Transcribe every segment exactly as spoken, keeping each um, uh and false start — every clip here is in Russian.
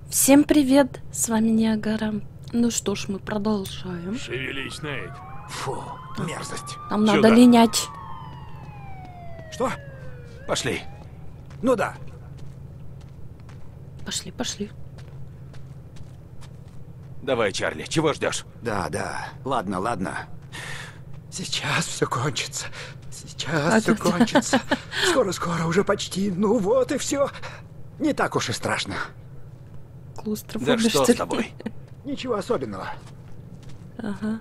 Всем привет, с вами Ниагара. Ну что ж, мы продолжаем. Шевелись, Нейт. Фу, мерзость. Нам Сюда. надо линять. Что? Пошли. Ну да. Пошли, пошли. Давай, Чарли, чего ждешь? Да, да. Ладно, ладно. Сейчас все кончится. Сейчас А все ты- кончится. Скоро-скоро, уже почти. Ну вот и все. Не так уж и страшно. Да Клаустрофобия, что что с ли? тобой? Ничего особенного. Ага.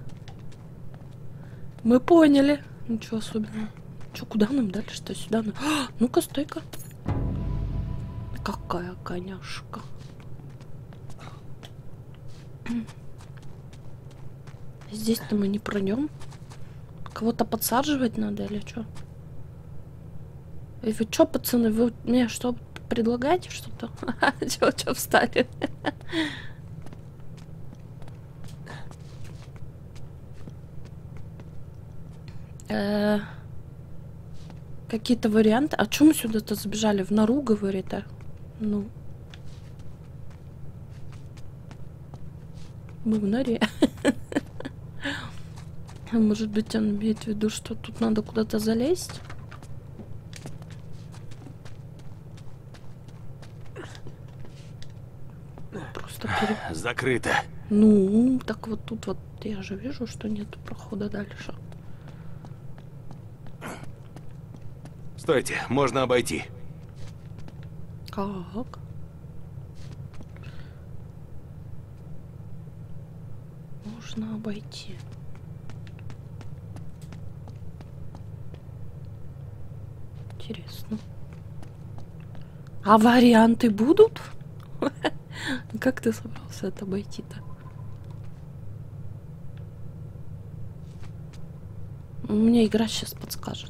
Мы поняли. Ничего особенного. Че, куда нам дальше-то? Сюда? Ну- А, ну-ка, стой-ка. Какая коняшка. Здесь-то мы не пройдем. Кого-то подсаживать надо или что? И вы что, пацаны, вы мне что, предлагаете что-то? Чё, чё встали? Э, Какие-то варианты? А чё мы сюда-то забежали? В нору, говорит, а? Ну. Мы в норе. А может быть, он имеет в виду, что тут надо куда-то залезть? Просто пере... Закрыто. Ну, так вот тут вот я же вижу, что нет прохода дальше. Стойте, можно обойти. Как? Можно обойти. Интересно. А варианты будут? Как ты собрался это обойти-то? Мне игра сейчас подскажет.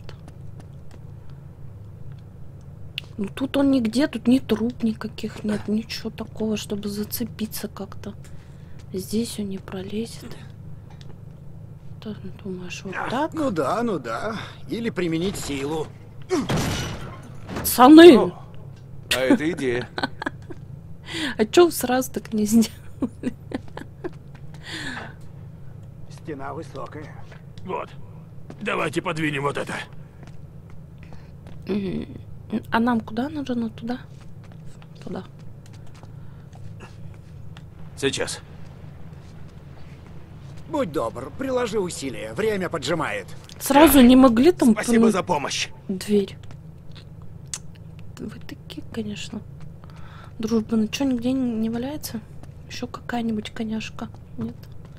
Ну тут он нигде, тут ни труб никаких нет, ничего такого, чтобы зацепиться как-то. Здесь он не пролезет. Ты думаешь, вот так? Ну да, ну да. Или применить силу. Пацаны! О, а это идея. А чё вы сразу так не сделали? Стена высокая. Вот. Давайте подвинем вот это. А нам куда нужно? Туда? Туда. Сейчас. Будь добр, приложи усилия. Время поджимает. Сразу не могли там Спасибо пнуть за помощь. дверь. Вы такие, конечно. Дружба, ну чё, нигде не, не валяется? Еще какая-нибудь коняшка? Нет?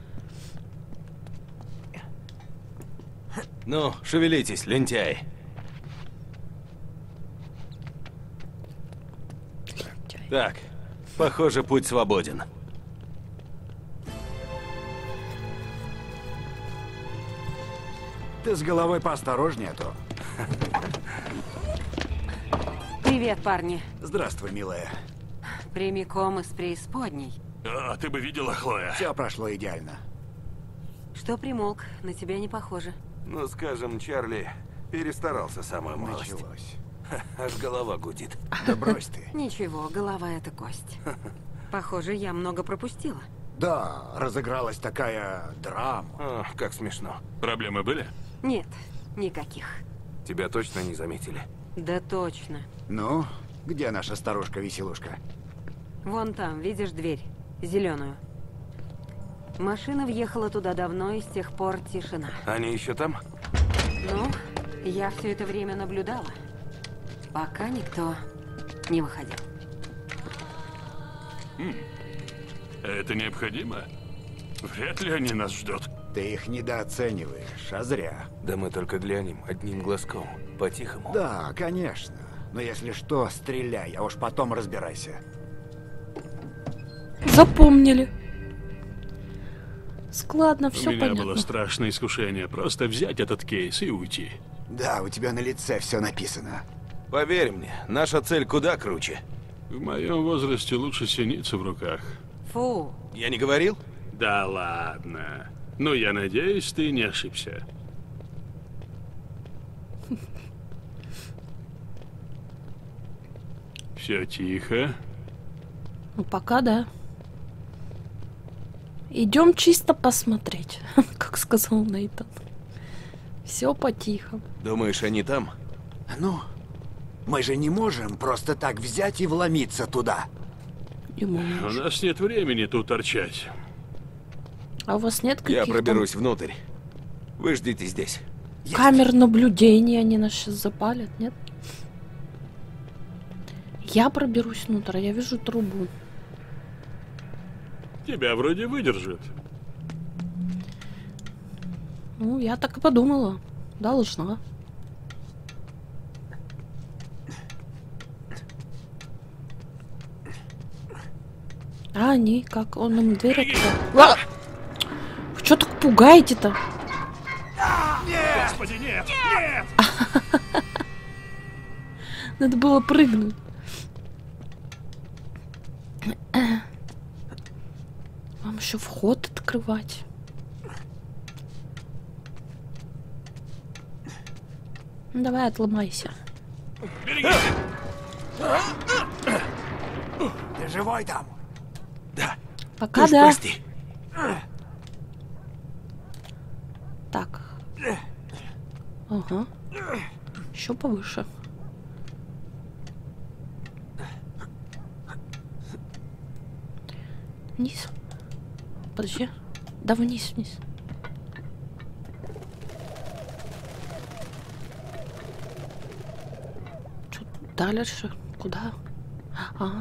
Ну, шевелитесь, лентяй. Так, похоже, путь свободен. Ты с головой поосторожнее, а то. Привет, парни. Здравствуй, милая. Прямиком из преисподней. А, ты бы видела, Хлоя. Все прошло идеально. Что примолк? На тебя не похоже. Ну, скажем, Чарли перестарался самую малость. Началось. Аж голова гудит. Да брось ты. Ничего, голова это кость. Похоже, я много пропустила. Да, разыгралась такая драма. О, как смешно. Проблемы были? Нет, никаких. Тебя точно не заметили? Да точно. Ну, где наша старушка-веселушка? Вон там, видишь дверь? Зеленую. Машина въехала туда давно, и с тех пор тишина. Они еще там? Ну, я все это время наблюдала. Пока никто не выходил. Это необходимо? Вряд ли они нас ждут. Ты их недооцениваешь, а зря. Да мы только глянем одним глазком, по-тихому. Да, конечно. Но если что, стреляй, а уж потом разбирайся. Запомнили. Складно, У все меня понятно. было страшное искушение просто взять этот кейс и уйти. Да, у тебя на лице все написано. Поверь мне, наша цель куда круче. В моем возрасте лучше синица в руках. Фу, Я не говорил? Да ладно. Ну, я надеюсь, ты не ошибся. Все тихо. Ну, пока да. Идем чисто посмотреть, как сказал Нейтан. Все потихо. Думаешь, они там? Ну, мы же не можем просто так взять и вломиться туда. И мы У можем. нас нет времени тут торчать. А у вас нет Я каких-то проберусь внутрь. Вы ждите здесь. камер наблюдения? Они нас сейчас запалят, нет? Я проберусь внутрь, я вижу трубу. Тебя вроде выдержит. Ну, я так и подумала. Должна. А они как? Он им дверь открыл. А! Вы что так пугаете-то? Господи, нет! Нет! Надо было прыгнуть. Вам еще вход открывать. Ну, давай, отломайся. Ты живой там? Да. Пока Уж да. прости. Так. Ага. Еще повыше. Вниз. Подожди. Да вниз, вниз. Чё дальше? Куда? А.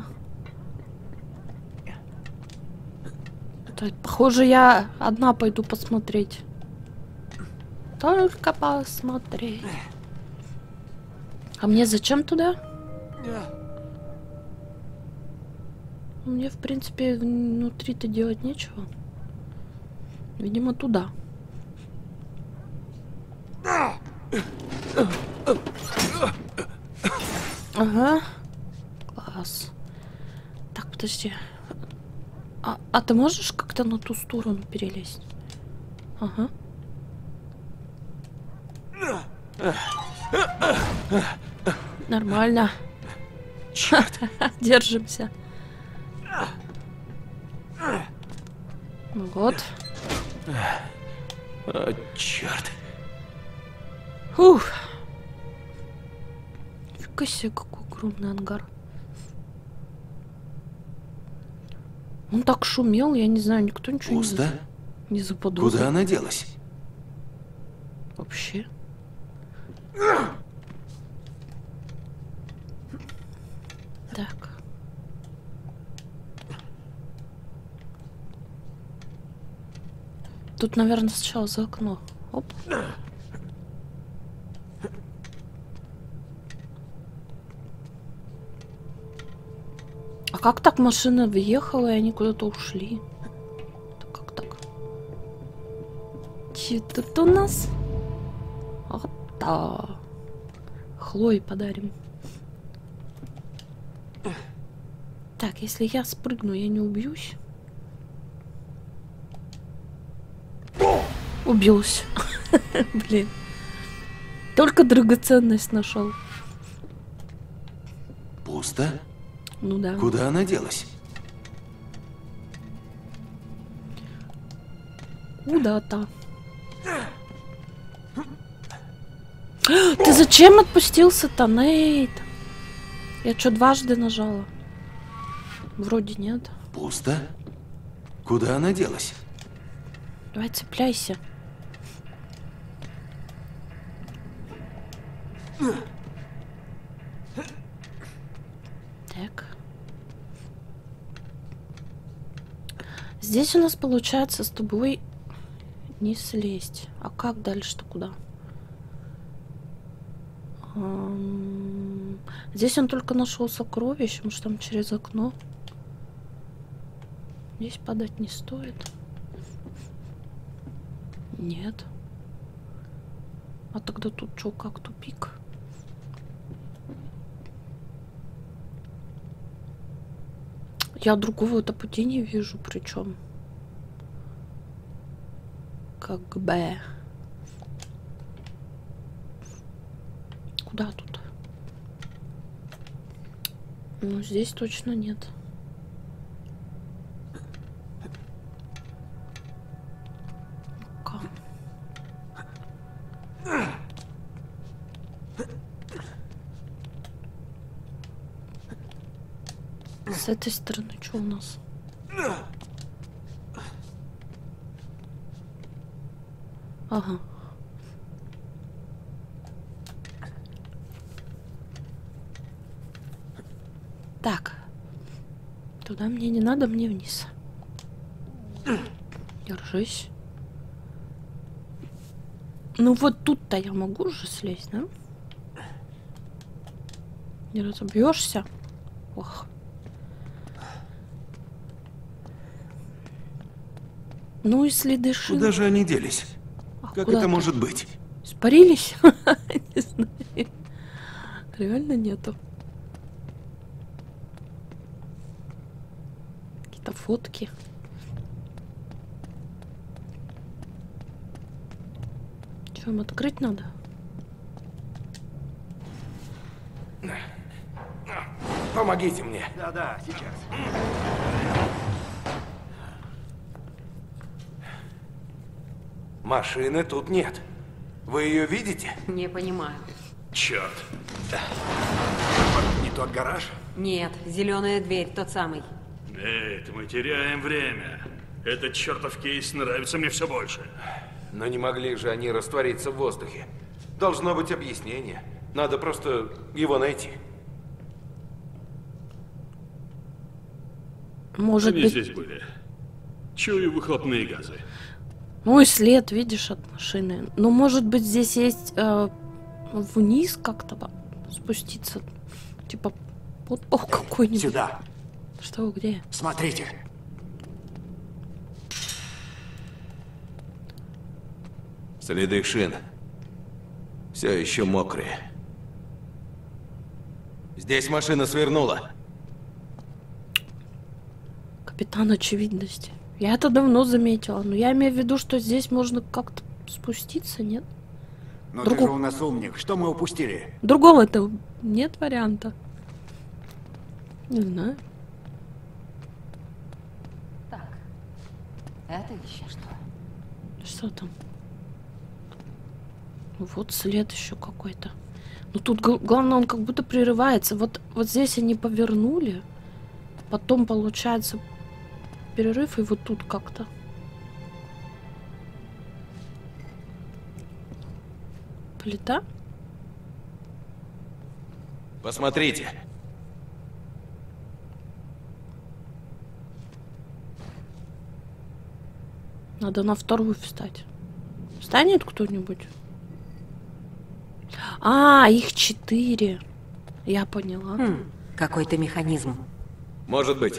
Это, похоже, я одна пойду посмотреть. Только посмотреть. А мне зачем туда? Мне, в принципе, внутри-то делать нечего. Видимо, туда. Ага. Класс. Так, подожди. А, а ты можешь как-то на ту сторону перелезть? Ага. Нормально. Черт. Держимся. Ну вот. О, черт. Фух. Фига себе, какой огромный ангар. Он так шумел, я не знаю, никто ничего Пусто? не, за- не заподозрил. Куда она делась? Вообще. Так. Тут, наверное, сначала за окно. Оп. А как так машина въехала, и они куда-то ушли? Это как так? Че тут у нас? Вот да. Хлое подарим. Так, если я спрыгну, я не убьюсь. Убился. Блин. Только драгоценность нашел. Пусто? Ну да. Куда она делась? Куда-то. Ты зачем отпустился-то, Нейт? Я что, дважды нажала? Вроде нет. Пусто? Куда она делась? Давай цепляйся. Так. Здесь у нас получается с тобой не слезть. А как дальше-то куда? Ам, Здесь он только нашел сокровище, может там через окно. Здесь падать не стоит. Нет. А тогда тут что, как тупик? Я другого-то пути не вижу, причем. Как бы. Куда тут? Ну, здесь точно нет. С этой стороны что у нас? Ага. Так. Туда мне не надо, мне вниз. Держись. Ну вот тут-то я могу уже слезть, да? Не разобьешься? Ох. Ну и следы шин. Куда же они делись? А Как куда это ты? может быть? Испарились? Не знаю. Реально нету. Какие-то фотки. Что, им открыть надо? Помогите мне. Да-да, сейчас. Машины тут нет. Вы ее видите? Не понимаю. Черт. Не тот гараж? Нет, зеленая дверь, тот самый. Нейт, мы теряем время. Этот чертов кейс нравится мне все больше. Но не могли же они раствориться в воздухе. Должно быть объяснение. Надо просто его найти. Может Они быть... здесь были. Чую выхлопные газы. Мой след, видишь, от машины. Ну, может быть, здесь есть э, вниз как-то спуститься. Типа под пол какой-нибудь. Сюда. Что, где? Смотрите. Следы шин. Все еще мокрые. Здесь машина свернула. Капитан очевидности. Я это давно заметила, но я имею в виду, что здесь можно как-то спуститься, нет? Но Другу- ты же у нас умник. Что мы упустили? Другого-то нет варианта. Не знаю. Так, это еще что? Что там? Вот след еще какой-то. Ну тут г- главное, он как будто прерывается. Вот, вот здесь они повернули. Потом получается перерыв, и вот тут как-то. Плита? Посмотрите. Надо на вторую встать. Встанет кто-нибудь? А, их четыре. Я поняла. Хм, какой-то механизм. Может быть.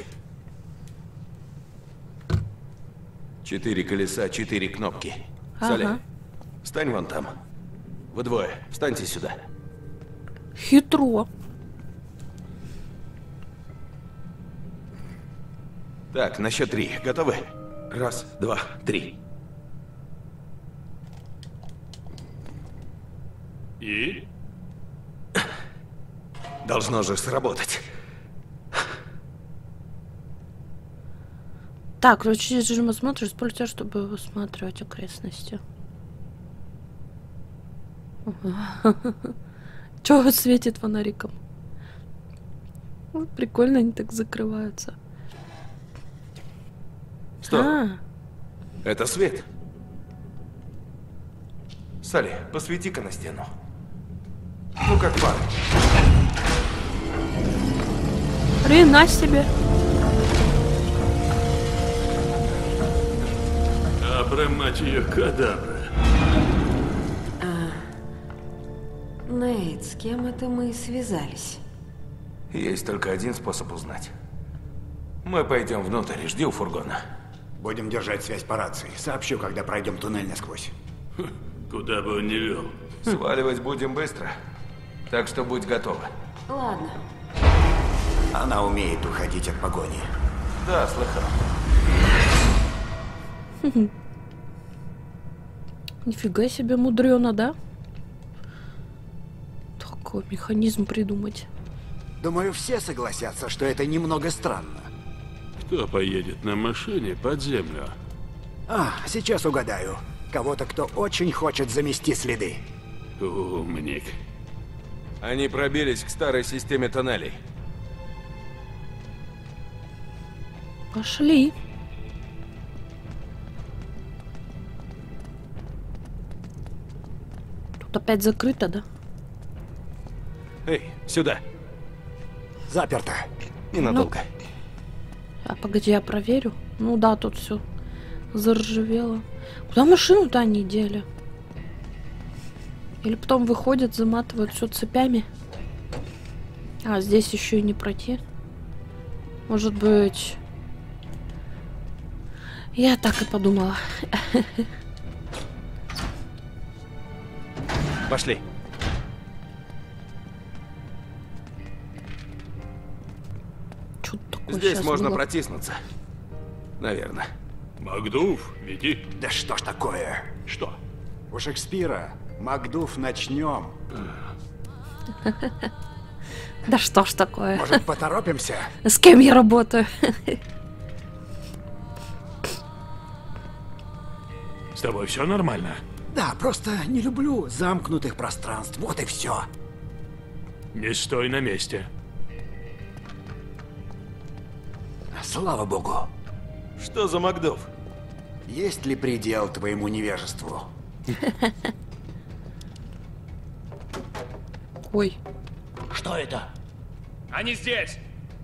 Четыре колеса, четыре кнопки. Ага. Соля, встань вон там. Вы двое, встаньте сюда. Хитро. Так, на счет три. Готовы? Раз, два, три. И? Должно же сработать. Так, ключи режима смотра используйте, чтобы высматривать окрестности. Чего светит фонариком? Ну, прикольно, они так закрываются. Стоп. А, Это свет. Салли, посвети-ка на стену. Ну, как пар. хрена себе. Абра, мать ее, кадабра. Нейт, с кем это мы связались? Есть только один способ узнать. Мы пойдем внутрь, жди у фургона. Будем держать связь по рации. Сообщу, когда пройдем туннель насквозь. Куда бы он ни вел. Сваливать будем быстро. Так что будь готова. Ладно. Она умеет уходить от погони. Да, слыхал. Нифига себе мудрено, да? Такой механизм придумать. Думаю, все согласятся, что это немного странно. Кто поедет на машине под землю? А, сейчас угадаю. Кого-то, кто очень хочет замести следы. Умник. Они пробились к старой системе тоннелей. Пошли. Тут опять закрыто, да? Эй, сюда. Заперто. Ненадолго. А погоди, я проверю. Ну да, тут все заржавело. Куда машину-то они дели? Или потом выходят, заматывают все цепями. А, здесь еще и не пройти. Может быть... Я так и подумала. Пошли. Что такое Здесь щас можно было? протиснуться. Наверное. Макдув, веди. Да что ж такое? Что? У Шекспира Макдув начнем. Да что ж такое? Может, поторопимся? С кем я работаю? С тобой все нормально? Да, просто не люблю замкнутых пространств. Вот и все. Не стой на месте. Слава богу. Что за Макдув? Есть ли предел твоему невежеству? Ой. Что это? Они здесь!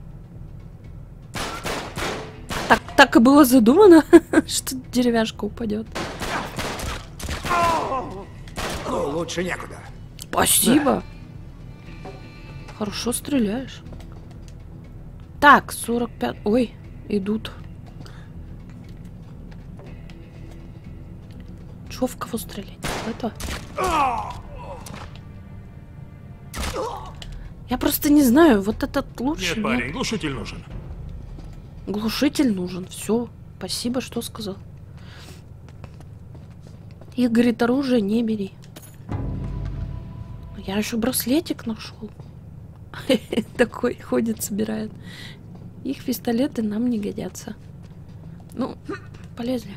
Так, так и было задумано, что деревяшка упадет. Ну, лучше некуда. Спасибо. Хорошо стреляешь. Так, сорок пять... Ой, идут. Чё в кого стрелять? Это? Я просто не знаю, вот этот лучше. Нет, парень, глушитель нужен. Глушитель нужен. Все. Спасибо, что сказал. И говорит, оружие не бери. Я еще браслетик нашел. Такой ходит, собирает. Их пистолеты нам не годятся. Ну, полезли.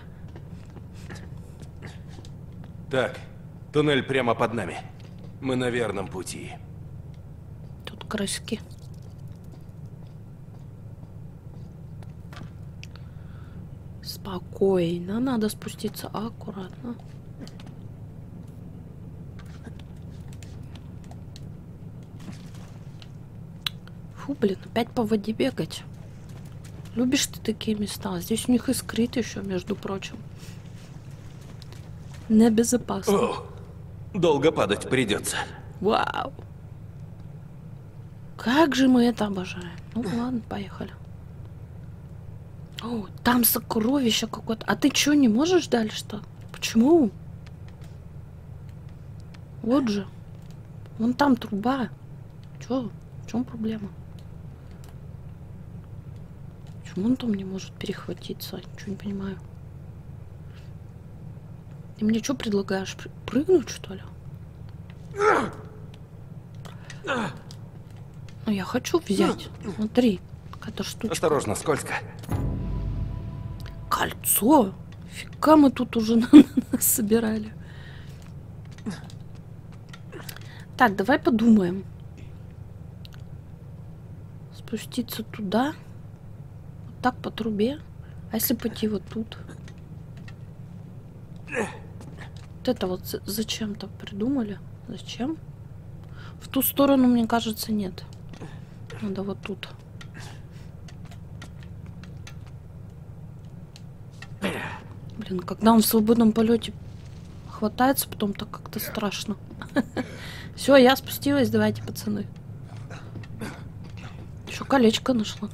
Так, туннель прямо под нами. Мы на верном пути. Тут крыски. Спокойно, надо спуститься аккуратно. Фу, блин, опять по воде бегать. Любишь ты такие места? Здесь у них искрит еще, между прочим. Небезопасно. О, долго падать придется. Вау. Как же мы это обожаем. Ну ладно, поехали. О, там сокровище какое-то. А ты что, не можешь дальше-то? Почему? Вот же. Вон там труба. Чё? В чем проблема? Почему он там не может перехватиться? Ничего не понимаю. Ты мне что предлагаешь? Прыгнуть, что ли? Ну, я хочу взять. Смотри, какая-то штучка. Осторожно, скользко. Кольцо? Фига мы тут уже собирали. Так, давай подумаем. Спуститься туда. Вот так по трубе. А если пойти вот тут? Вот это вот зачем-то придумали. Зачем? В ту сторону, мне кажется, нет. Надо вот тут. Блин, когда он в свободном полете хватается, потом так как-то страшно. Все, я спустилась, давайте, пацаны. Еще колечко нашла.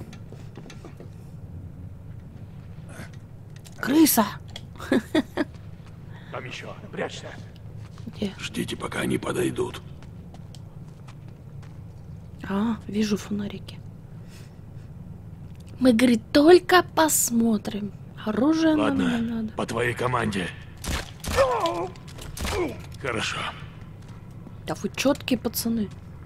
Крыса! Там еще, прячься. Где? Ждите, пока они подойдут. А, вижу фонарики. Мы, говорит, только посмотрим. Оружие нам не Ладно, надо. по твоей команде. Хорошо. Да вы четкие пацаны.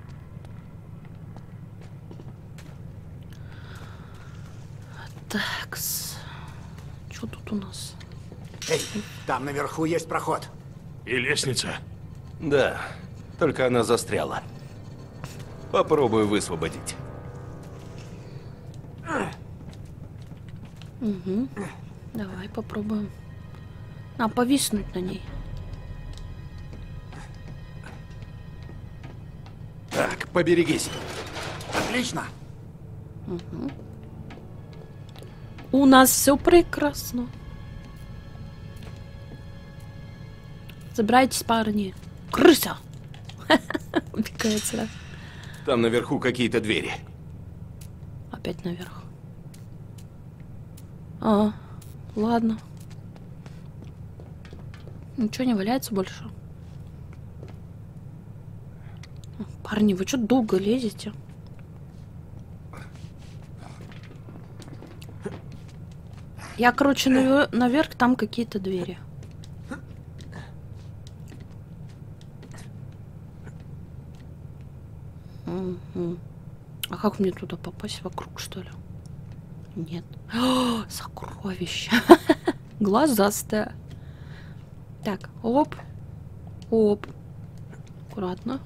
Так, что тут у нас? Эй, там наверху есть проход. И лестница. Да, только она застряла. Попробую высвободить. Угу. Давай попробуем. А, повиснуть на ней. Так, поберегись. Отлично. Угу. У нас все прекрасно. Забирайтесь, парни. Крыса! Убегает сюда. Там наверху какие-то двери. Опять наверх. А, ладно. Ничего не валяется больше. Парни, вы что долго лезете? Я, короче, навер наверх, там какие-то двери. Угу. А как мне туда попасть? Вокруг, что ли? Нет. О, сокровище. Глазастая. Так, оп. Оп. Аккуратно.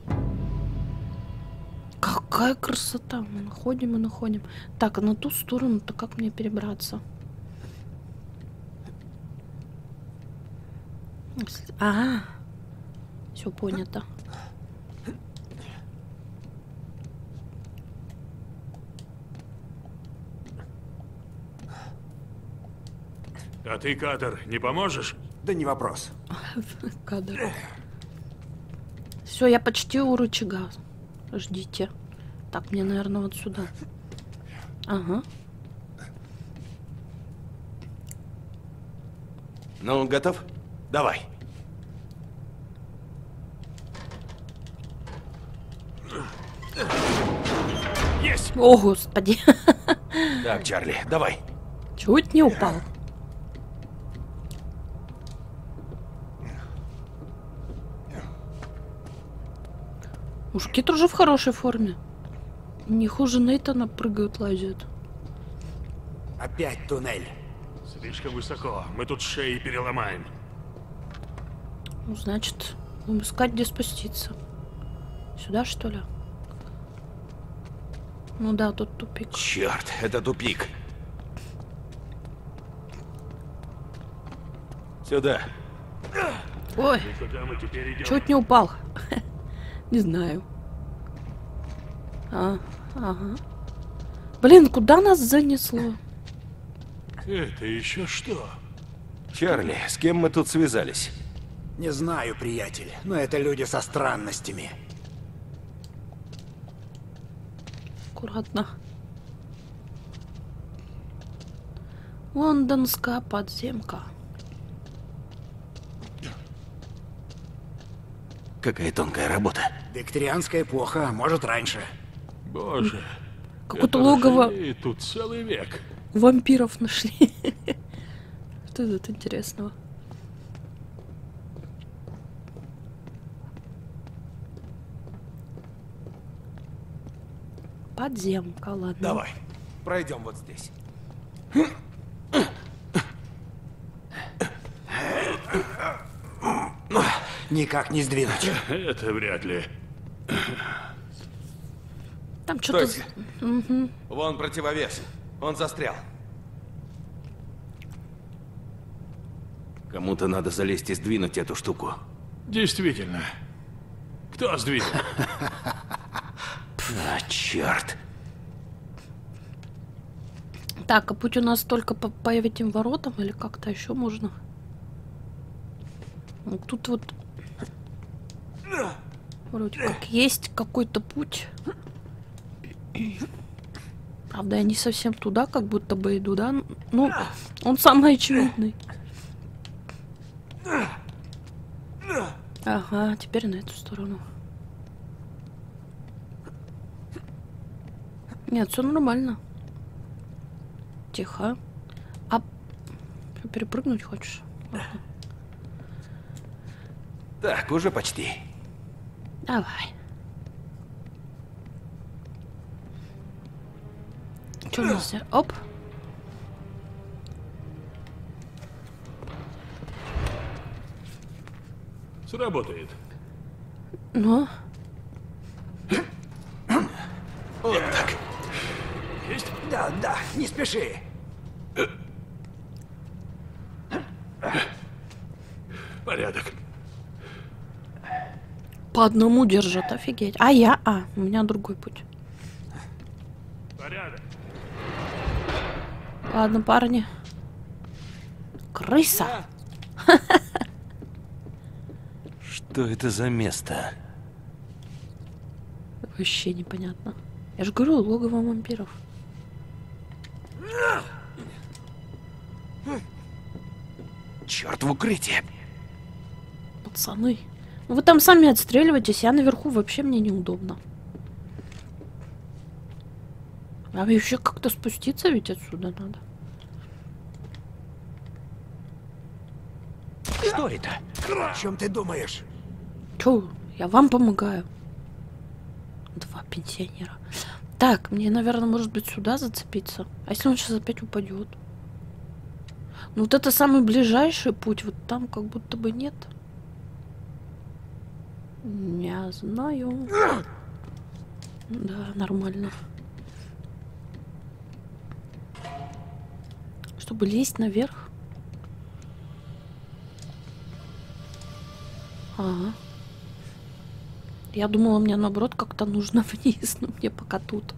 Какая красота. Мы находим и находим. Так, а на ту сторону-то как мне перебраться? Ага. Все понято. А ты, Кадр, не поможешь? Да не вопрос. Кадр. Все, я почти у рычага. Ждите. Так, мне, наверное, вот сюда. Ага. Ну, готов? Давай. Есть! О, господи. Так, Чарли, давай. Чуть не упал. Мужики тоже в хорошей форме. Не хуже Нейтана прыгают, лазят. Опять туннель. Слишком высоко. Мы тут шеи переломаем. Ну, значит, будем искать, где спуститься. Сюда, что ли? Ну да, тут тупик. Черт, это тупик. Сюда. Ой, И куда мы теперь идем? чуть не упал. Не знаю. А, ага. Блин, куда нас занесло? Это еще что? Чарли, с кем мы тут связались? Не знаю, приятель, но это люди со странностями. Аккуратно. Лондонская подземка. Какая тонкая работа. Викторианская эпоха, а может раньше. Боже. Какое-то это логово ржавеет тут целый век. вампиров нашли. Что тут интересного? Подземка, ладно. Давай, пройдем вот здесь. Никак не сдвинуть. Это вряд ли. Там что-то... Стойте. Вон противовес. Он застрял. Кому-то надо залезть и сдвинуть эту штуку. Действительно. Кто сдвинул? А, черт. Так, а путь у нас только по, по этим воротам или как-то еще можно? Вот тут вот вроде как есть какой-то путь. Правда, я не совсем туда, как будто бы иду, да? Ну, он самый очевидный. Ага, теперь на эту сторону. Нет, все нормально. Тихо. А что, перепрыгнуть хочешь? Ладно. Так, уже почти. Давай. Что у нас? Оп. Сработает. Ну. Вот так. Есть? Да, да, не спеши. Порядок. По одному держат, офигеть. А я? А, у меня другой путь. Порядок. Ладно, парни. Крыса. Что это за место? Вообще непонятно. Я же говорю, логово вампиров. Черт, в укрытие! Пацаны. Ну вы там сами отстреливаетесь, я наверху, вообще мне неудобно. А вообще как-то спуститься ведь отсюда надо. Что это? О чем ты думаешь? Чё? Я вам помогаю. Два пенсионера. Так, мне, наверное, может быть сюда зацепиться. А если он сейчас опять упадет? Ну вот это самый ближайший путь. Вот там как будто бы нет. Не знаю. Да, нормально. Чтобы лезть наверх. Ага. Я думала, мне наоборот как-то нужно вниз, но мне пока тут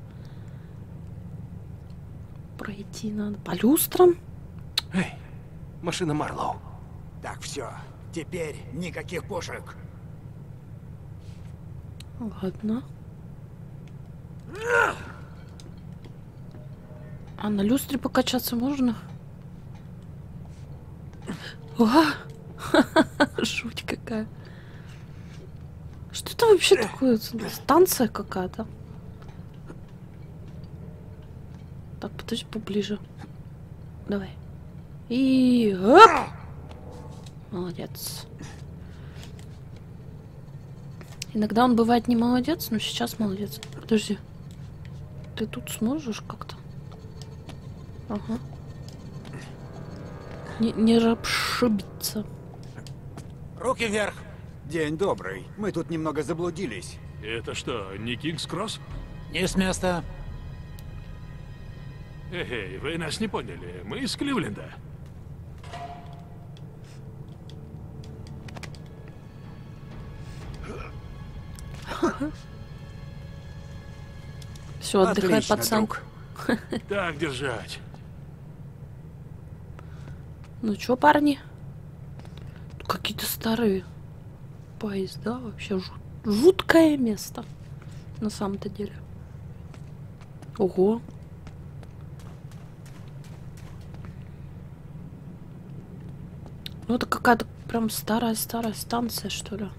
пройти надо. По люстрам? Эй, машина Марлоу. Так, все. Теперь никаких пушек. Ладно. А на люстре покачаться можно? О! Жуть какая. Что это вообще такое? Станция какая-то. Так, подожди, поближе. Давай. И... Оп! Молодец. Иногда он бывает не молодец, но сейчас молодец. Подожди. Ты тут сможешь как-то? Ага. Не, не расшибиться. Руки вверх. День добрый. Мы тут немного заблудились. Это что, не Кингс-Кросс? Не с места. Эй, вы нас не поняли. Мы из Кливленда. Все, отдыхай, Отлично, пацан. друг. Так держать. Ну чё, парни? Тут какие-то старые поезда. Вообще жут... жуткое место. На самом-то деле. Ого. Ну это какая-то прям старая-старая станция, что ли.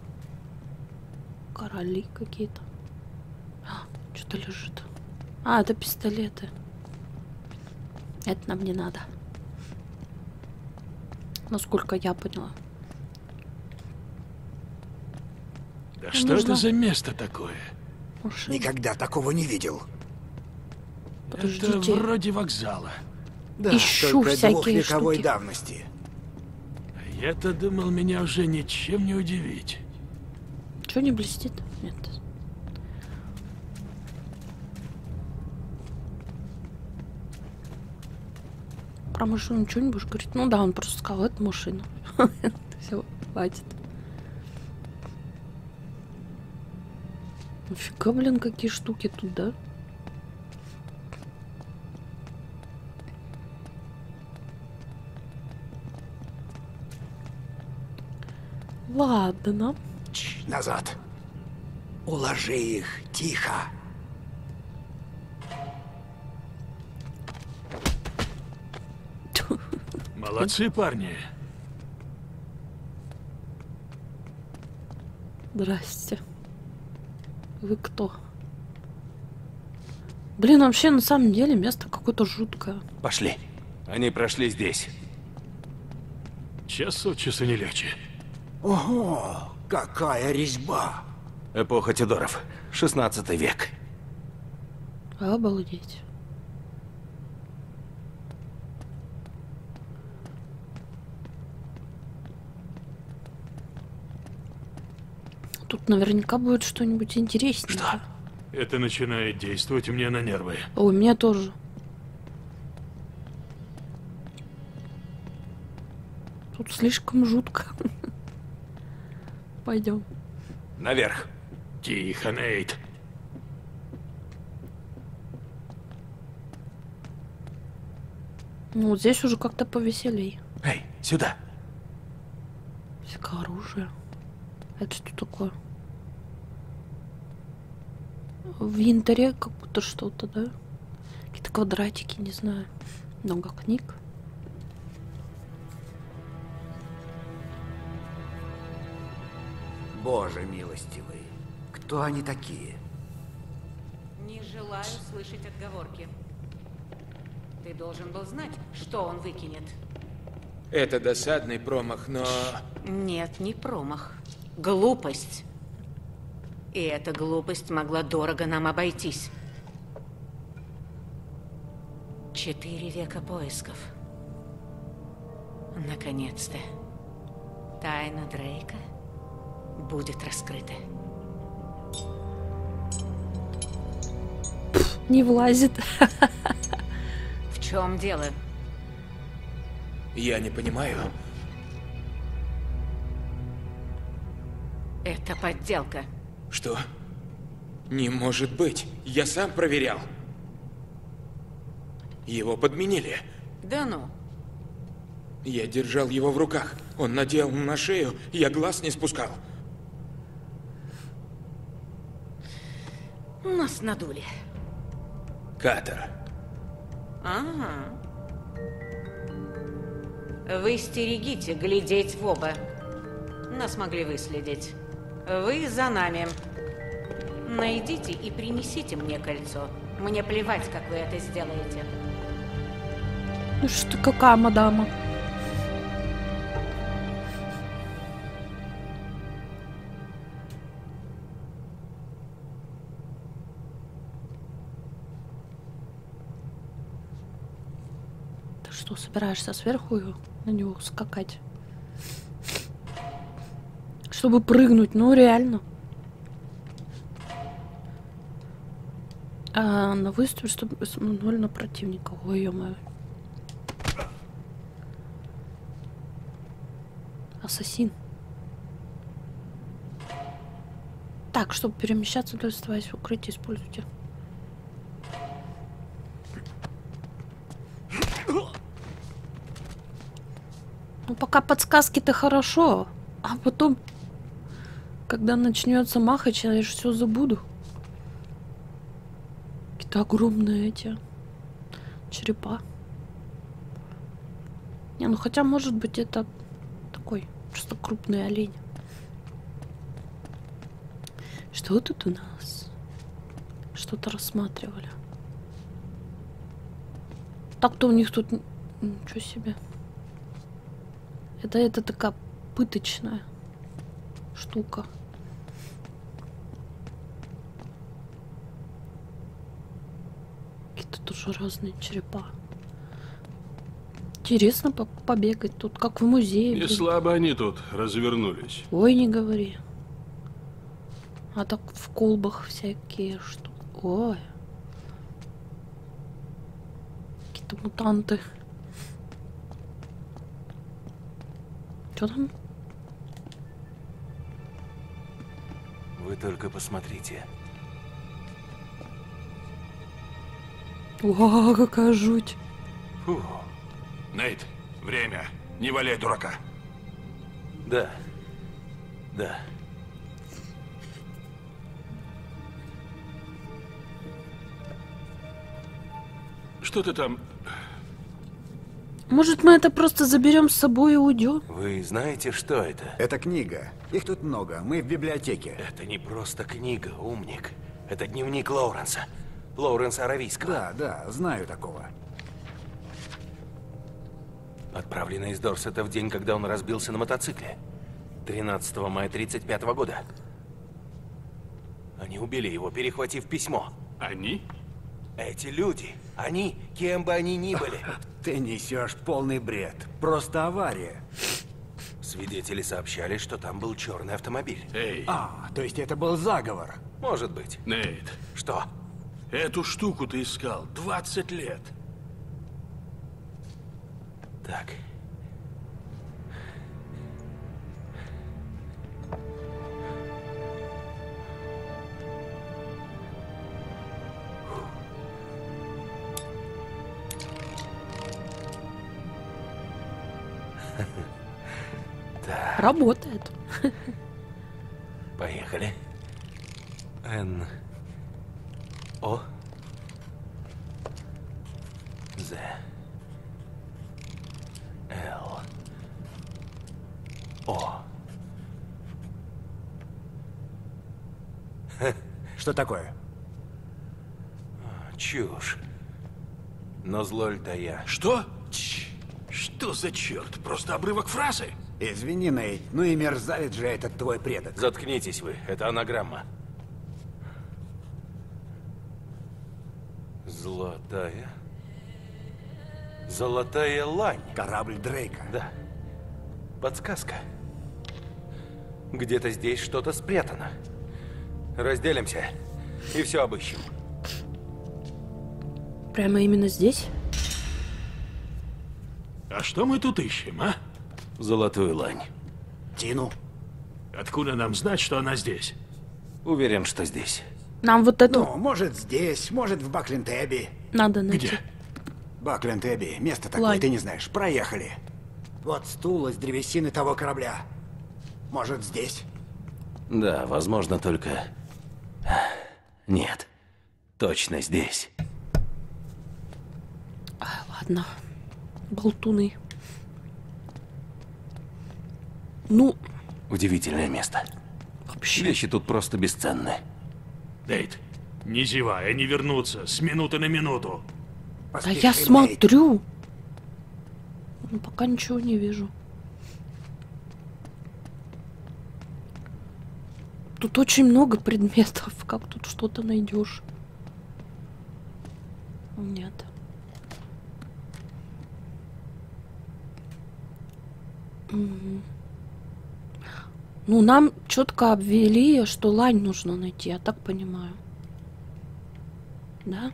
Короли какие-то. Что-то лежит. А, это пистолеты. Это нам не надо. Насколько я поняла. Да Нам что нужно- это за место такое? Машина. Никогда такого не видел. Это Подождите. вроде вокзала. Да, Ищу только всякие двухвековой штуки. давности. Я-то думал, меня уже ничем не удивить. Что не блестит? Нет. Про машину ничего не будешь говорить? Ну да, он просто сказал, это машина. Все, хватит. Нафига, блин, какие штуки тут, да? Ладно. Чш, назад. Уложи их, тихо. Молодцы, парни. Здрасте. Вы кто? Блин, вообще на самом деле место какое-то жуткое. Пошли. Они прошли здесь. Час от часу не легче. Ого, какая резьба. Эпоха Тюдоров. шестнадцатый век. Обалдеть. Тут наверняка будет что-нибудь интереснее. Что? Это начинает действовать мне на нервы. О, у меня тоже. Тут слишком жутко. Пойдем. Наверх. Тихо, Нейт. Ну, вот здесь уже как-то повеселей. Эй, сюда. Всякое оружие. Это что такое? В янтаре как будто что-то, да? Какие-то квадратики, не знаю. Много книг. Боже милостивый, кто они такие? Не желаю слышать отговорки. Ты должен был знать, что он выкинет. Это досадный промах, но... Нет, не промах. Глупость. И эта глупость могла дорого нам обойтись. Четыре века поисков. Наконец-то. Тайна Дрейка будет раскрыта. Не влазит. В чем дело? Я не понимаю. Это подделка. Что? Не может быть. Я сам проверял. Его подменили. Да ну. Я держал его в руках. Он надел на шею, я глаз не спускал. Нас надули. Катер. Ага. Вы стерегите глядеть в оба. Нас могли выследить. Вы за нами. Найдите и принесите мне кольцо. Мне плевать, как вы это сделаете. Ну что, какая мадама? Ты что, собираешься сверху на него скакать? Чтобы прыгнуть, ну реально. А на выстрел, чтобы ноль на противника. Ой, ё-моё. Ассасин. Так, чтобы перемещаться, то оставаясь в укрытии, используйте. Ну, пока подсказки-то хорошо, а потом, когда начнется махач, я же все забуду. Какие-то огромные эти черепа. Не, ну хотя, может быть, это такой просто крупный олень. Что тут у нас? Что-то рассматривали. Так-то у них тут... Ничего себе. Это, это такая пыточная штука. Какие-то тоже разные черепа. Интересно по побегать тут, как в музее. Не слабо они тут развернулись. Ой, не говори. А так в колбах всякие что. Ой. Какие-то мутанты. Что там? Вы только посмотрите. О, какая жуть. Фу. Нейт, время. Не валяй дурака. Да. Да. Что ты там? Может, мы это просто заберем с собой и уйдем? Вы знаете, что это? Это книга. Их тут много. Мы в библиотеке. Это не просто книга, умник. Это дневник Лоуренса. Лоуренса Аравийского. Да, да, знаю такого. Отправленный из Дорсета в день, когда он разбился на мотоцикле. тринадцатого мая тридцать пятого года. Они убили его, перехватив письмо. Они? Эти люди, они, кем бы они ни были. Ты несешь полный бред. Просто авария. Свидетели сообщали, что там был черный автомобиль. Эй, А, то есть это был заговор. Может быть. Нейт, Что? эту штуку ты искал двадцать лет. Так. Так, Работает. поехали. Н. О. З. Л. О. Что такое? Чушь. Но зло-то я. Что? Тш, что за черт? Просто обрывок фразы? Извини, Нейт, ну и мерзавец же этот твой предок. Заткнитесь вы, это анаграмма. Золотая. Золотая лань. Корабль Дрейка. Да. Подсказка. Где-то здесь что-то спрятано. Разделимся и все обыщем. Прямо именно здесь? А что мы тут ищем, а? Золотую лань. Тину. Откуда нам знать, что она здесь? Уверен, что здесь. Нам вот это Ну, может здесь, может в Бакленд-Эбби. надо найти. Где? Бакленд-Эбби, место такое, Лань. ты не знаешь. Проехали. Вот стул из древесины того корабля. Может здесь? Да, возможно, только... Нет. Точно здесь. Ай, ладно. Болтуны. Ну, Удивительное место. вообще. Вещи тут просто бесценны. Нейт, не зевай, они вернутся с минуты на минуту. Да Поспеши, я Нейт. смотрю. Ну, пока ничего не вижу. Тут очень много предметов. Как тут что-то найдешь? Нет. Мгм. Ну, нам четко обвели, что лань нужно найти, я так понимаю. Да?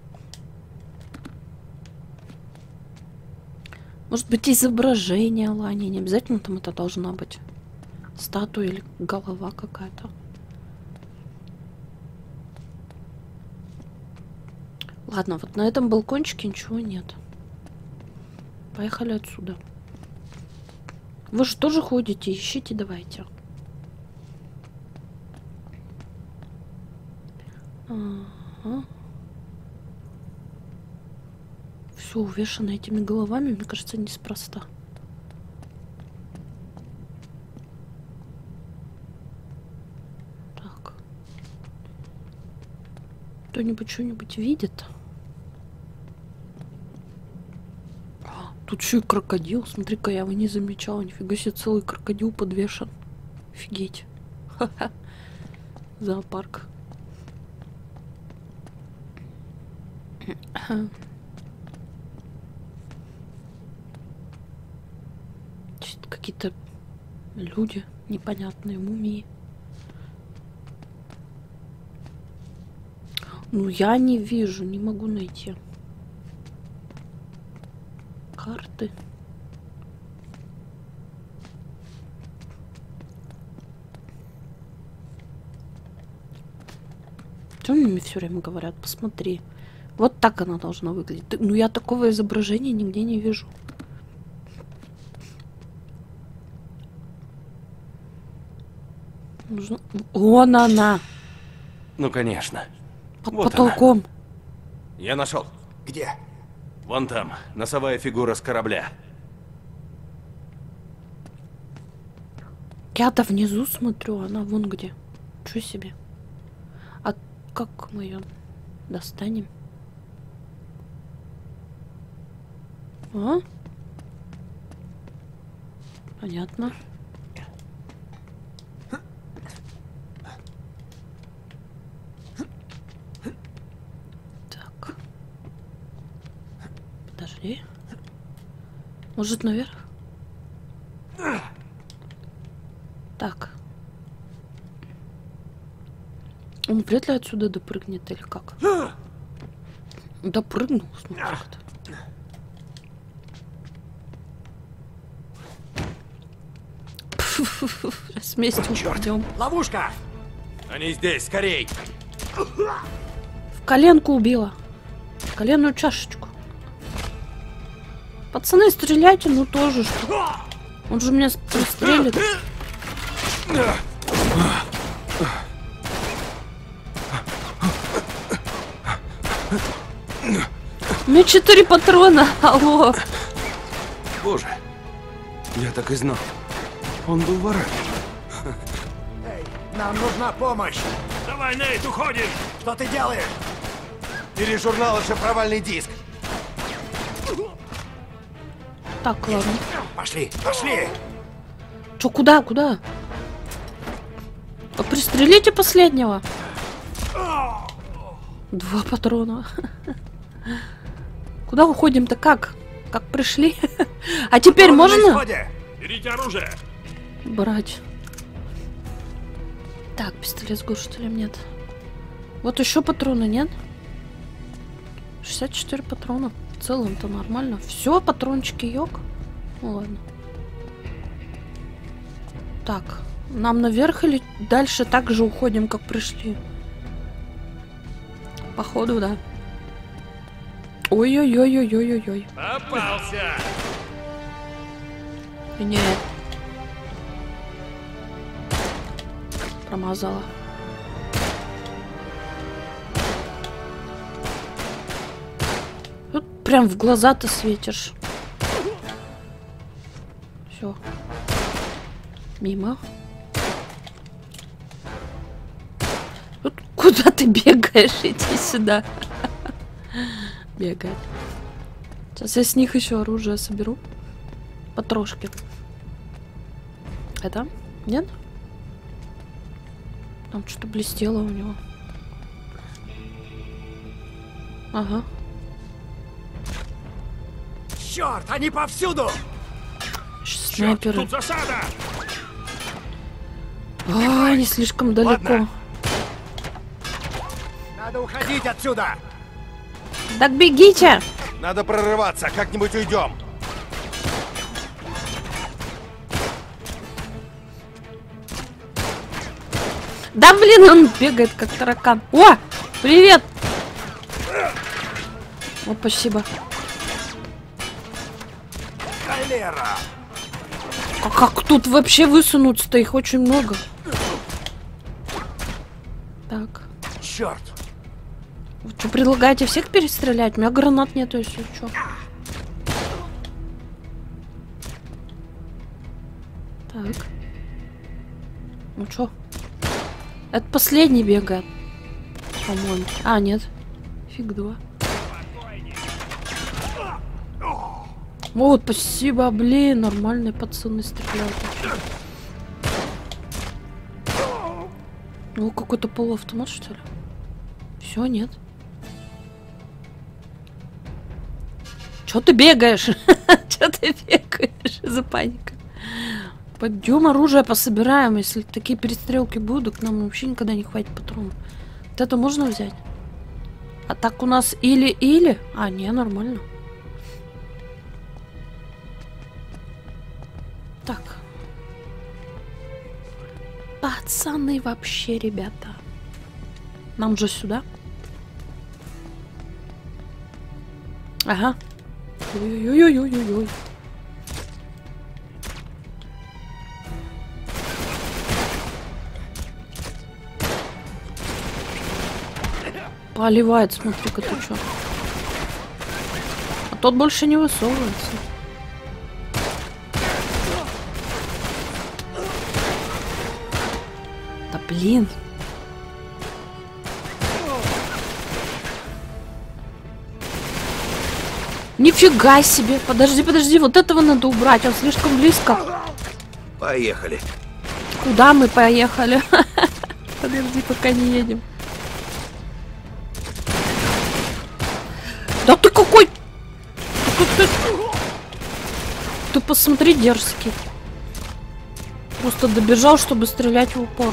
Может быть, изображение лани. Не обязательно там это должна быть статуя или голова какая-то. Ладно, вот на этом балкончике ничего нет. Поехали отсюда. Вы же тоже ходите, ищите давайте. Ага. Все увешано этими головами, мне кажется, неспроста. Так. Кто-нибудь что-нибудь видит? А, тут еще и крокодил. Смотри-ка, я его не замечала. Нифига себе, целый крокодил подвешен. Офигеть. Ха-ха. Зоопарк. Чё-то какие-то люди непонятные, мумии. Ну, я не вижу, не могу найти. Карты. Что они мне все время говорят? Посмотри. Вот так она должна выглядеть. Ну, я такого изображения нигде не вижу. Нужно... Вон она! Ну, конечно. Под Вот потолком. Я нашел. Где? Вон там, носовая фигура с корабля. Я-то внизу смотрю, она вон где. Чё себе? А как мы ее достанем? А? Понятно. Так. Подожди. Может, наверх? Так. Он вряд ли отсюда допрыгнет или как? Допрыгнул, смотри как-то. С вместе упадем. Ловушка! Они здесь, скорей! В коленку убила. В коленную чашечку. Пацаны, стреляйте, ну тоже что. Он же меня пристрелит. У меня четыре патрона. Алло. Боже, я так и знал. Он был ворами. Эй, нам нужна помощь! Давай, Нейт, уходим! Что ты делаешь? Тележурнал — это провальный диск. Так, ладно. Пошли, пошли! Чё, куда, куда? А пристрелите последнего. Два патрона. Куда уходим-то? Как? Как пришли? А теперь можно? Берите оружие! Брать. Так, пистолет с глушителем нет. Вот еще патроны нет? шестьдесят четыре патрона. В целом-то нормально. Все, патрончики йог. Ну ладно. Так, нам наверх или дальше так же уходим, как пришли? Походу, да. Ой-ой-ой-ой-ой-ой-ой. Попался! Нет. Промазала. Вот прям в глаза ты светишь. Все. Мимо. Вот куда ты бегаешь? Иди сюда. Бегает. Сейчас я с них еще оружие соберу. Потрошки. Это? Нет? Там что-то блестело у него. Ага. Черт, они повсюду! Снайперы. Тут засада! А, они слишком далеко. Ладно. Надо уходить отсюда! Так бегите! Надо прорываться, как-нибудь уйдем. Да блин, он бегает как таракан. О, привет! О, спасибо. Холера! А как тут вообще высунуться-то? Их очень много. Так. Черт! Вы что, предлагаете всех перестрелять? У меня гранат нету, если что. Так. Ну что? Это последний бегает. По-моему. А, нет. Фиг два. Вот, спасибо, блин. Нормальные пацаны стреляют. Ну, какой-то полуавтомат, что ли? Все, нет. Чё ты бегаешь? Чё ты бегаешь? За паника. Пойдем оружие пособираем. Если такие перестрелки будут, к нам вообще никогда не хватит патронов. Вот это можно взять? А так у нас или-или? А, не, нормально. Так. Пацаны вообще, ребята. Нам же сюда. Ага. Ой-ой-ой-ой-ой-ой. Поливает, смотри-ка ты чё. А тот больше не высовывается. Да блин. Нифига себе. Подожди, подожди. Вот этого надо убрать. Он слишком близко. Поехали. Куда мы поехали? Подожди, пока не едем. Да ты какой... Ты, ты... ты посмотри, дерзкий. Просто добежал, чтобы стрелять в упор.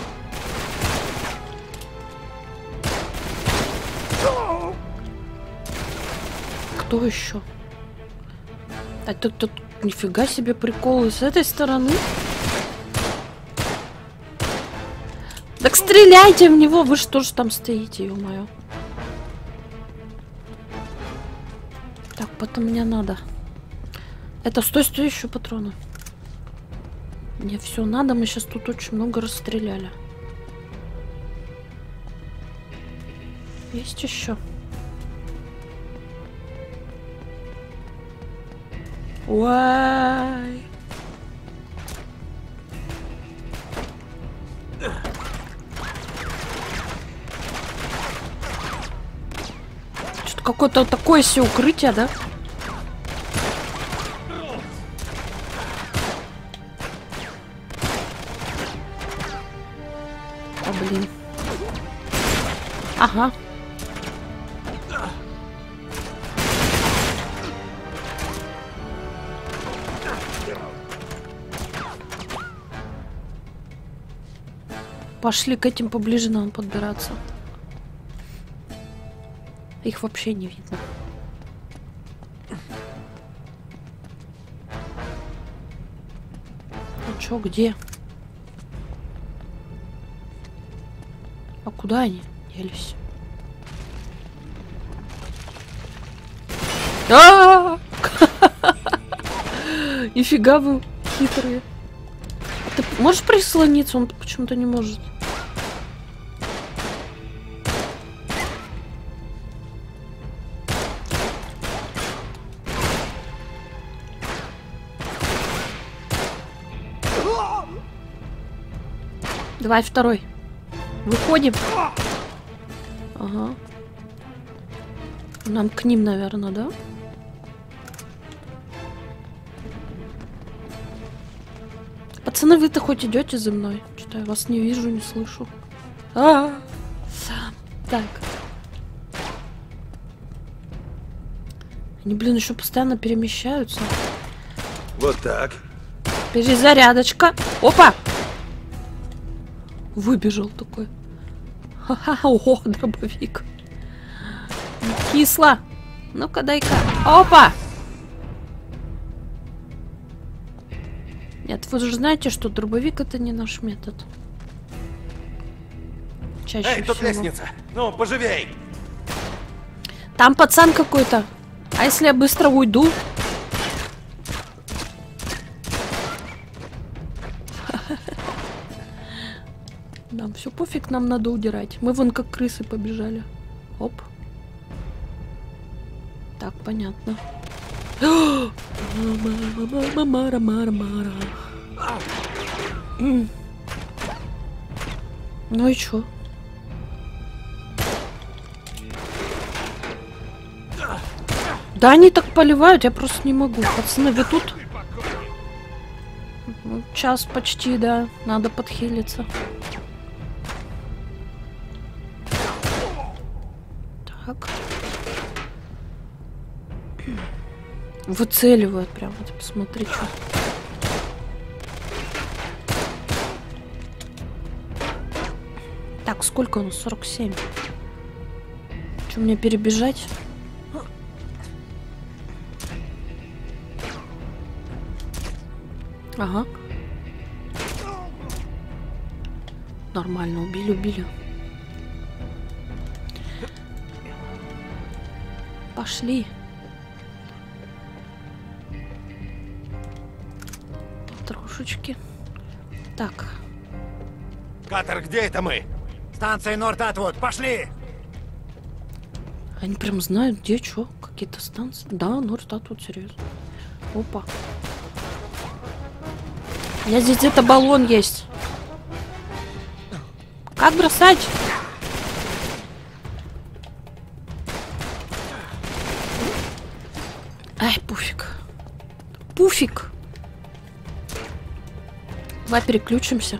Кто еще? А тут, тут нифига себе приколы с этой стороны. Так стреляйте в него, вы что ж там стоите, ё-моё. Так, потом мне надо. Это стой, стой, еще патроны. Мне все надо, мы сейчас тут очень много расстреляли. Есть еще. Уай. Что-то какое-то такое себе укрытие, да? О, блин. Ага. Пошли к этим поближе, нам подбираться. Их вообще не видно. Ну чё, где? А куда они делись? А! Нифига вы хитрые. Ты можешь прислониться? Он почему-то не может. Давай второй. Выходим. Ага. Нам к ним, наверное, да? Пацаны, вы-то хоть идете за мной? Что-то я вас не вижу, не слышу. А-а-а. Так. Они, блин, еще постоянно перемещаются. Вот так. Перезарядочка. Опа! Выбежал такой. Ха-ха, ого, дробовик. Кисло. Ну-ка, дай-ка. Опа! Нет, вы же знаете, что дробовик это не наш метод. Чаще Эй, тут всего. лестница. Ну, поживей. Там пацан какой-то. А если я быстро уйду? Нам все пофиг, нам надо удирать. Мы вон как крысы побежали. Оп. Так, понятно. Ну и чё? Да они так поливают, я просто не могу. Пацаны, вы тут? Ну, час почти, да. Надо подхилиться. Так. Выцеливают прям. Вот, посмотри, что. Так, сколько у нас? сорок семь. Что, мне перебежать? Ага. Нормально, убили, убили. Пошли. Потрошечки. Так. Катер, где это мы? Станция Норт-Атвуд, пошли! Они прям знают, где что. Какие-то станции. Да, Норт-Атвуд, серьезно. Опа. У меня здесь где-то баллон есть. Как бросать? Ай, пуфик. Пуфик. Давай переключимся.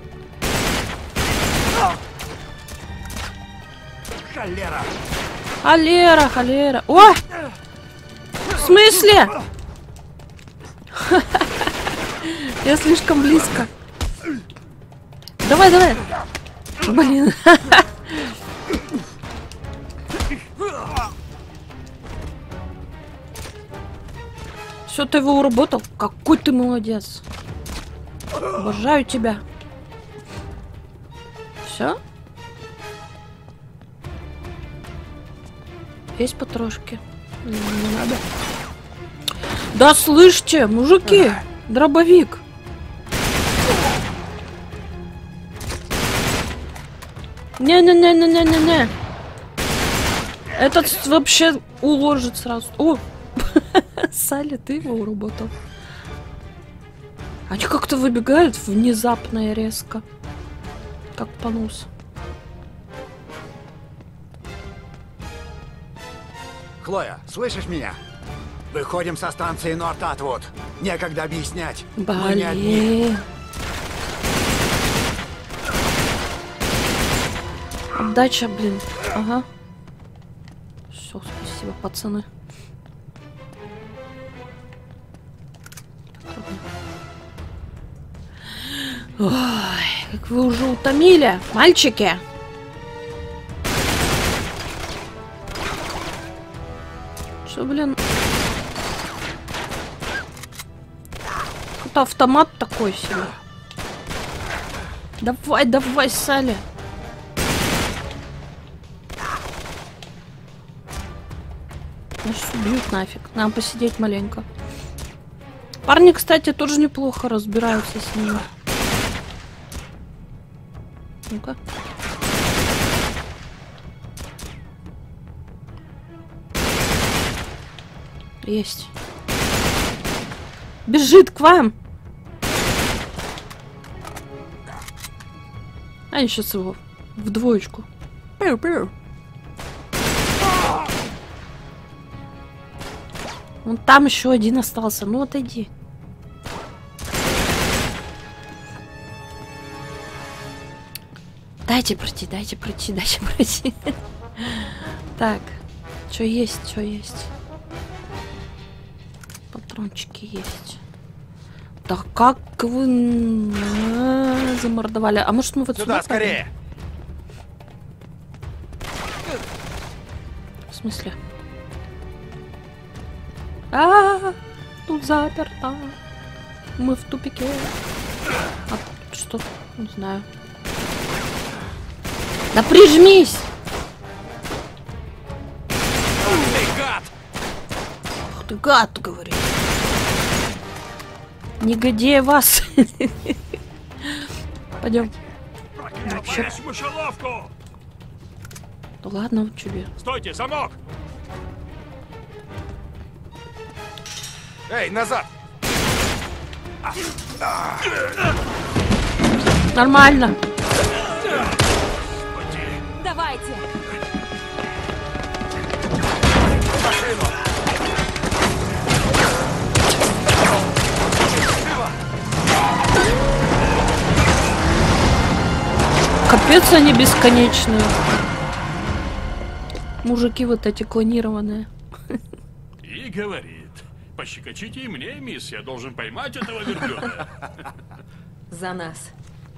Холера! Холера, холера. О! В смысле? Я слишком близко. Давай, давай. Блин. Все, ты его уработал? Какой ты молодец. Обожаю тебя. Все? Есть потрошки? Не, не надо. Да слышите, мужики, дробовик. Не-не-не-не-не-не-не. Этот вообще уложит сразу. О! Салли, ты его уработал. Они как-то выбегают внезапно и резко. Как понос. Хлоя, слышишь меня? Выходим со станции Норт-Атвуд. Некогда объяснять. Мы не одни. Блин. Отдача, блин. Ага. Все, спасибо, пацаны. Ой, как вы уже утомили, мальчики. Что, блин? Какой-то автомат такой себе. Давай, давай, Салли. Нас убьют нафиг. Нам посидеть маленько. Парни, кстати, тоже неплохо разбираются с ними. Ну-ка. Есть. Бежит к вам. А я сейчас его в двоечку. Пиу-пиу. Вон там еще один остался. Ну, отойди. Дайте пройти, дайте пройти, дайте пройти. Так. Что есть, что есть. Патрончики есть. Да как вы замордовали? А может мы вот сюда? Сюда, скорее! В смысле? А, -а, -а тут заперто. Мы в тупике. А тут что? Не знаю. Да прижмись! Ты гад! Ух ты, гад, говорит. Негодяй вас. Пойдем. Вообще. Мышеловку! Да ладно, вот тебе. Стойте, замок! Эй, назад! Нормально. Давайте! Капец, они бесконечные. Мужики вот эти клонированные. И говорит: пощекочите и мне, мисс, я должен поймать этого верблюда. За нас.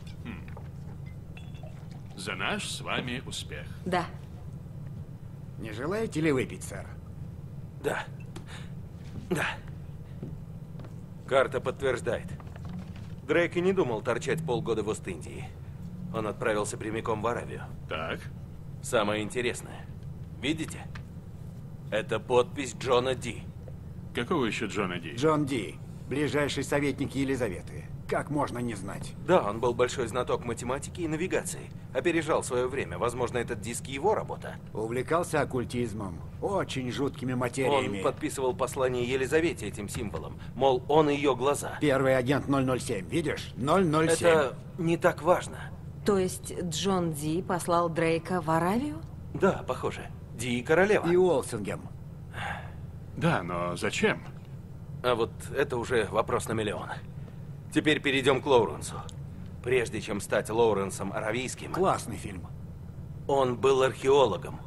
За наш с вами успех. Да. Не желаете ли выпить, сэр? Да. Да. Карта подтверждает. Дрейк и не думал торчать полгода в Ост-Индии. Он отправился прямиком в Аравию. Так. Самое интересное. Видите? Это подпись Джона Ди. Какого еще Джона Ди? Джон Ди, ближайший советник Елизаветы. Как можно не знать? Да, он был большой знаток математики и навигации. Опережал свое время. Возможно, этот диск его работа. Увлекался оккультизмом, очень жуткими материями. Он подписывал послание Елизавете этим символом. Мол, он ее глаза. Первый агент ноль ноль семь, видишь? ноль ноль семь. Это не так важно. То есть Джон Ди послал Дрейка в Аравию? Да, похоже. Ди королева. И Уолсингем. Да, но зачем? А вот это уже вопрос на миллион. Теперь перейдем к Лоуренсу. Прежде чем стать Лоуренсом Аравийским, Классный фильм. он был археологом.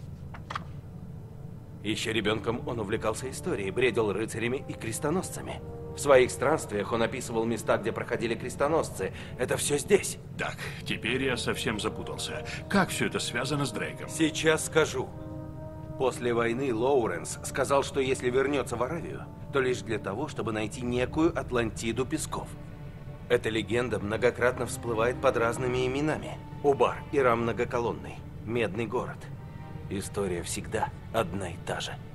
Еще ребенком он увлекался историей, бредил рыцарями и крестоносцами. В своих странствиях он описывал места, где проходили крестоносцы. Это все здесь. Так, теперь я совсем запутался. Как все это связано с Дрейком? Сейчас скажу. После войны Лоуренс сказал, что если вернется в Аравию, то лишь для того, чтобы найти некую Атлантиду песков. Эта легенда многократно всплывает под разными именами. Убар, Ирам многоколонный, Медный город. История всегда одна и та же.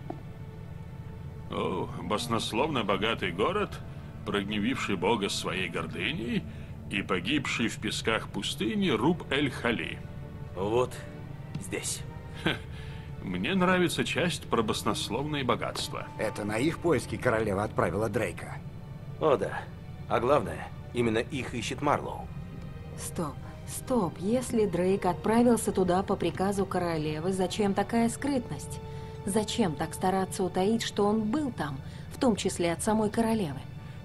О, баснословно богатый город, прогневивший бога своей гордыней и погибший в песках пустыни Руб-эль-Хали. Вот здесь. Мне нравится часть про баснословные богатства. Это на их поиски королева отправила Дрейка. О да. А главное, именно их ищет Марлоу. Стоп, стоп. Если Дрейк отправился туда по приказу королевы, зачем такая скрытность? Зачем так стараться утаить, что он был там, в том числе от самой королевы?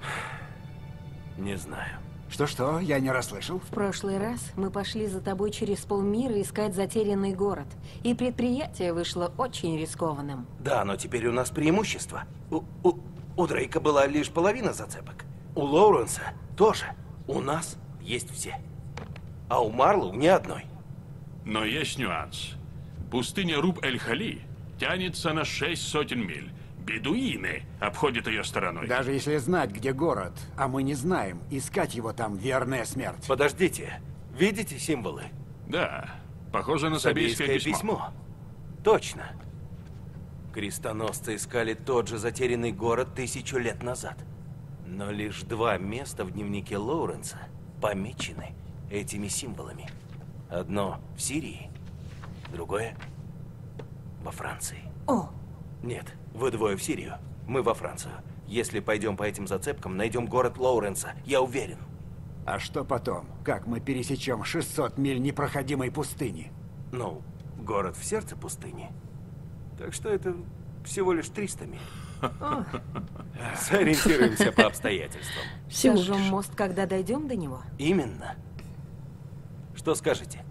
Не знаю. Что-что? Я не расслышал. В прошлый раз мы пошли за тобой через полмира искать затерянный город, и предприятие вышло очень рискованным. Да, но теперь у нас преимущество. У, у, у Дрейка была лишь половина зацепок. У Лоуренса тоже. У нас есть все. А у Марлоу ни одной. Но есть нюанс. Пустыня Руб-эль-Хали тянется на шесть сотен миль. Бедуины обходят ее стороной. Даже если знать, где город, а мы не знаем, искать его там верная смерть. Подождите. Видите символы? Да. Похоже на Сабийское письмо. письмо. Точно. Крестоносцы искали тот же затерянный город тысячу лет назад. Но лишь два места в дневнике Лоуренса помечены этими символами. Одно в Сирии, другое во Франции. О! Нет, вы двое в Сирию, мы во Францию. Если пойдем по этим зацепкам, найдем город Лоуренса, я уверен. А что потом? Как мы пересечем шестьсот миль непроходимой пустыни? Ну, город в сердце пустыни. Так что это всего лишь триста миль. Сориентируемся по обстоятельствам. Сожжем мост, когда дойдем до него? Именно. Что скажете?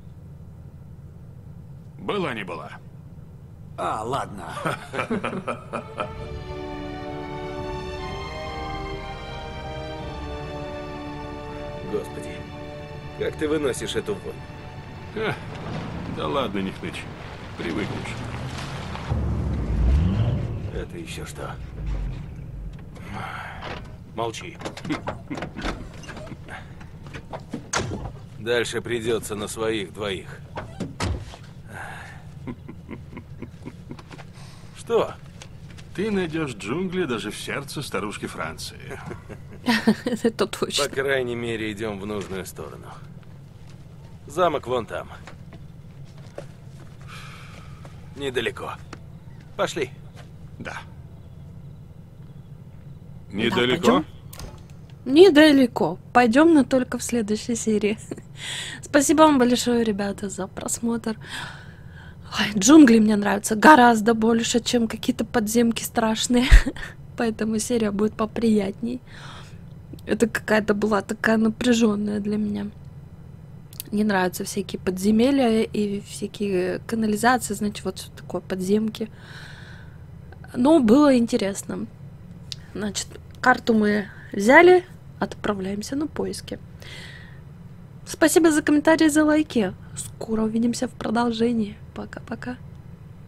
Была не была. А, ладно. Господи, как ты выносишь эту вонь? Эх, да ладно, не хнычь. Привыкнешь. Это еще что? Молчи. Дальше придется на своих двоих. Что? Ты найдешь джунгли даже в сердце старушки Франции. Это точно. По крайней мере, идем в нужную сторону. Замок вон там. Недалеко. Пошли. Да. Недалеко? Да, недалеко. Пойдем, но только в следующей серии. Спасибо вам большое, ребята, за просмотр. Ой, джунгли мне нравятся гораздо больше, чем какие-то подземки страшные. Поэтому серия будет поприятней. Это какая-то была такая напряженная для меня. Не нравятся всякие подземелья и всякие канализации, значит, вот что такое подземки. Но было интересно. Значит, карту мы взяли, отправляемся на поиски. Спасибо за комментарии, за лайки. Скоро увидимся в продолжении. Пока-пока.